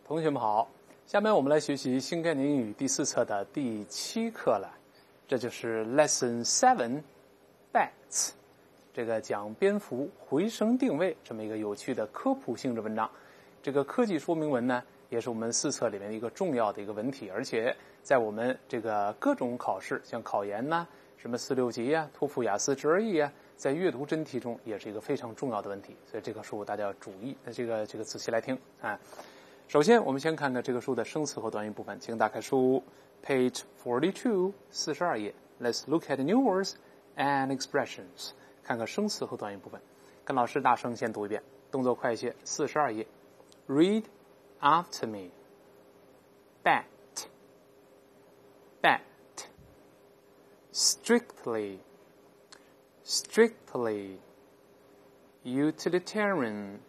同学们好，下面我们来学习新概念英语第4册的第7课了，这就是 Lesson 7 Bats， 这个讲蝙蝠回声定位这么一个有趣的科普性质文章。这个科技说明文呢，也是我们4册里面一个重要的一个文体，而且在我们这个各种考试，像考研呐、什么4、6级啊、托福、雅思、GRE 啊，在阅读真题中也是一个非常重要的问题，所以这个书大家要注意，这个仔细来听啊。首先，我们先看看这个书的生词和短语部分，请打开书 Page 42 42页 Let's look at new words and expressions， 看看生词和短语部分。跟老师大声先读一遍，动作快一些。42页 Read after me. Bat, bat. Strictly, strictly. Utilitarian,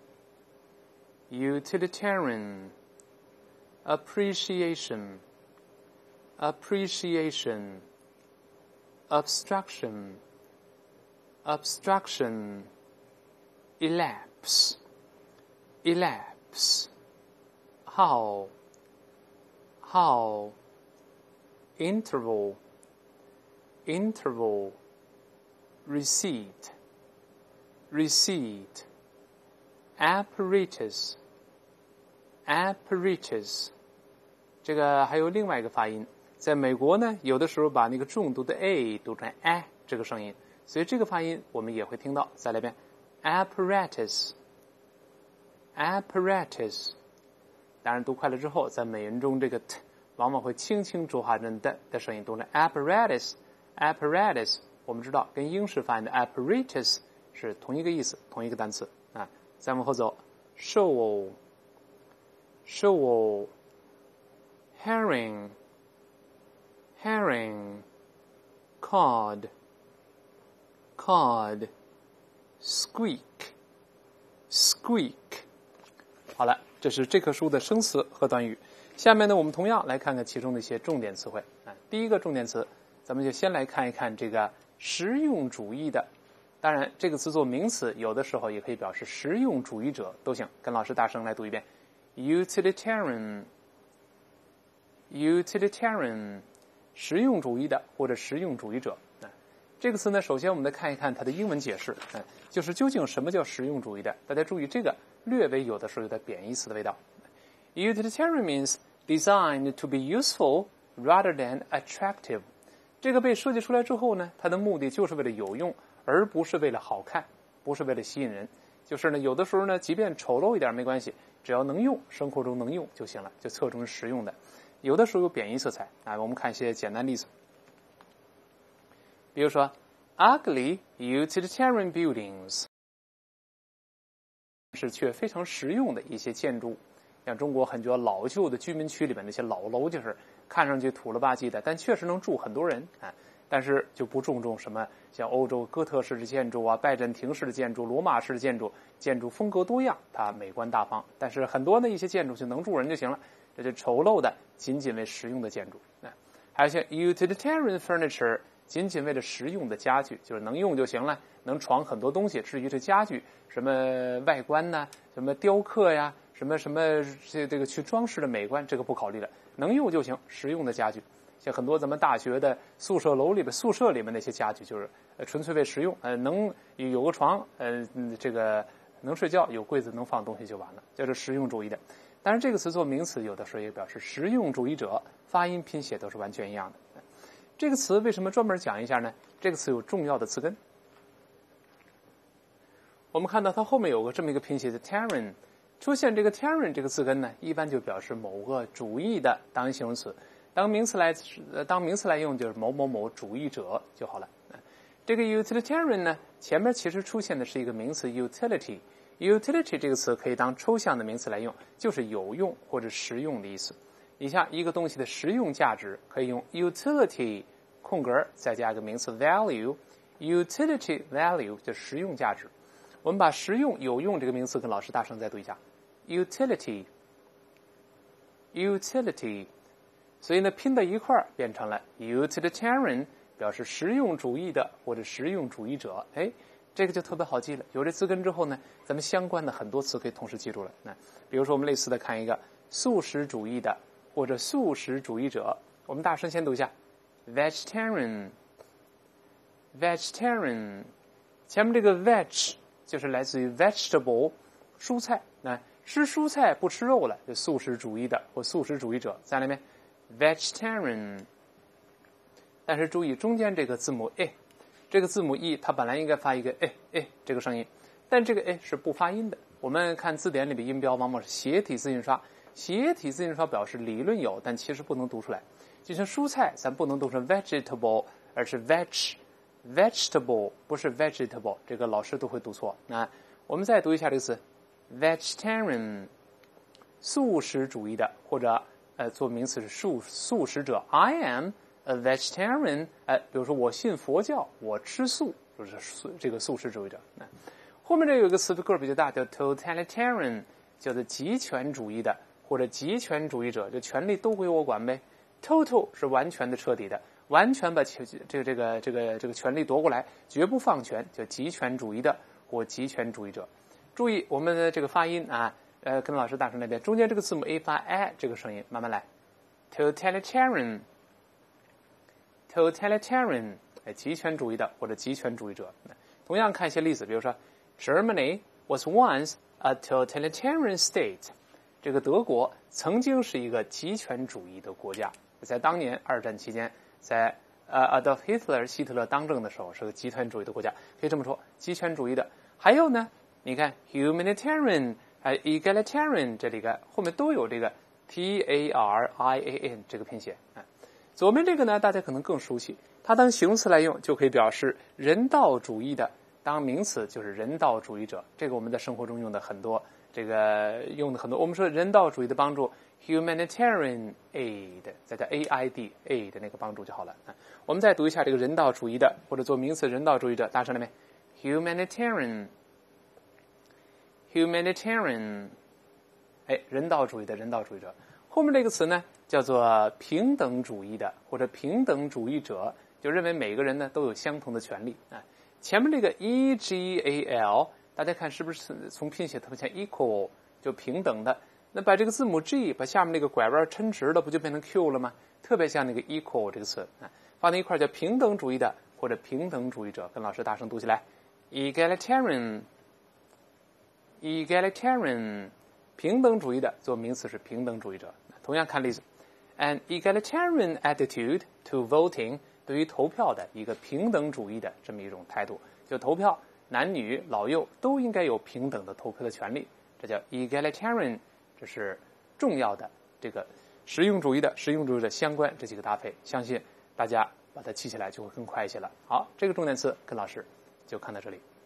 utilitarian. Appreciation, appreciation. Obstruction, obstruction. Elapse, elapse. How, how. Interval, interval. Receipt, receipt. Apparatus, apparatus。 这个还有另外一个发音，在美国呢，有的时候把那个重读的 a 读成 a 这个声音，所以这个发音我们也会听到。再来一遍 apparatus， apparatus。 当然读快了之后，在美音中这个 t 往往会轻轻浊化成的声音，读成 apparatus， apparatus。 我们知道跟英式发音的 apparatus 是同一个意思，同一个单词啊。再往后走 shovel, shovel. Herring, herring. Cod, cod. Squeak, squeak. 好了，这是这课书的生词和短语。下面呢，我们同样来看看其中的一些重点词汇。第一个重点词，咱们就先来看一看这个实用主义的。当然，这个词做名词，有的时候也可以表示实用主义者都行。跟老师大声来读一遍 ：utilitarian, utilitarian， 实用主义的或者实用主义者。这个词呢，首先我们来看一看它的英文解释，就是究竟什么叫实用主义的？大家注意，这个略微有的时候有点贬义词的味道。Utilitarian means designed to be useful rather than attractive。这个被设计出来之后呢，它的目的就是为了有用，而不是为了好看，不是为了吸引人。就是呢，有的时候呢，即便丑陋一点没关系，只要能用，生活中能用就行了，就侧重实用的。有的时候有贬义色彩啊，我们看一些简单例子。比如说 ugly utilitarian buildings， 是却非常实用的一些建筑，像中国很多老旧的居民区里面那些老楼，就是看上去土了吧唧的，但确实能住很多人啊。但是就不注重什么像欧洲哥特式的建筑啊、拜占庭式的建筑、罗马式的建筑，建筑风格多样，它美观大方。但是很多的一些建筑就能住人就行了，这就丑陋的，仅仅为实用的建筑。还有像 utilitarian furniture， 仅仅为了实用的家具，就是能用就行了，能装很多东西。至于这家具什么外观呢、什么雕刻呀、什么这个去装饰的美观，这个不考虑了，能用就行，实用的家具。像很多咱们大学的宿舍楼里边、宿舍里面那些家具，就是纯粹为实用，能有个床，这个能睡觉，有柜子能放东西就完了，叫做实用主义的。当然，这个词做名词，有的时候也表示实用主义者，发音拼写都是完全一样的。这个词为什么专门讲一下呢？这个词有重要的词根。我们看到它后面有个这么一个拼写的 tarian， 出现这个 tarian 这个字根呢，一般就表示某个主义的当形容词。当名词来用，就是某某某主义者就好了。这个 utilitarian 呢，前面其实出现的是一个名词 utility。utility 这个词可以当抽象的名词来用，就是有用或者实用的意思。以下一个东西的实用价值可以用 utility 空格再加一个名词 value。utility value 就实用价值。我们把实用有用这个名词跟老师大声再读一下 utility。所以呢，拼到一块儿变成了 utilitarian， 表示实用主义的或者实用主义者。这个就特别好记了。有这词根之后呢，咱们相关的很多词可以同时记住了。比如说我们类似的看一个素食主义的或者素食主义者。我们大声先读一下 vegetarian。前面这个 veg 就是来自于 vegetable 蔬菜，吃蔬菜不吃肉了，就素食主义的或素食主义者。在里面 vegetarian。但是注意中间这个字母 a， 这个字母 e 它本来应该发一个 a 这个声音，但这个 a 是不发音的。我们看字典里的音标往往是斜体字印刷，斜体字印刷表示理论有，但其实不能读出来。就像蔬菜咱不能读成 vegetable， 而是 vegetable 不是 vegetable， 这个老师都会读错。我们再读一下这个词 vegetarian， 素食主义的或者做名词是素食者。 I am a vegetarian， 比如说我信佛教，我吃素，就是这个素食主义者。后面这有一个词的个儿比较大，叫 totalitarian， 叫做极权主义的或者极权主义者，就权力都归我管呗。total 是完全的、彻底的，完全把这个权力夺过来，绝不放权，叫极权主义的或极权主义者。注意我们的这个发音跟老师大声那边，中间这个字母 a 发 I 这个声音，慢慢来 totalitarian， 极权主义的或者极权主义者。同样看一些例子，比如说 Germany was once a totalitarian state， 这个德国曾经是一个极权主义的国家，在当年二战期间，在Adolf Hitler 希特勒当政的时候是个极权主义的国家，可以这么说，极权主义的。还有呢，你看 humanitarian egalitarian 这里后面都有这个 tarian 这个拼写。左边这个呢大家可能更熟悉，它当形容词来用就可以表示人道主义的，当名词就是人道主义者。这个我们在生活中用的很多，我们说人道主义的帮助 humanitarian aid， 再加 aid 的那个帮助就好了。我们再读一下这个人道主义的或者做名词人道主义者，大声了没？ humanitarian， 人道主义的人道主义者。后面这个词呢叫做平等主义的或者平等主义者，就认为每个人呢都有相同的权利。前面这个 egal 大家看是不是从拼写特别像 equal 就平等的，那把这个字母 G 把下面那个拐弯抻直了，不就变成 Q 了吗？特别像那个 equal 这个词放在一块叫平等主义的或者平等主义者。跟老师大声读起来 egalitarian， 平等主义的做名词是平等主义者。同样看例子 an egalitarian attitude to voting， 对于投票的一个平等主义的这么一种态度，就投票男女老幼都应该有平等的投票的权利，这叫 egalitarian。 这是重要的这个实用主义的相关这几个搭配，相信大家把它记起来就会更快一些了。好，这个重点词跟老师就看到这里。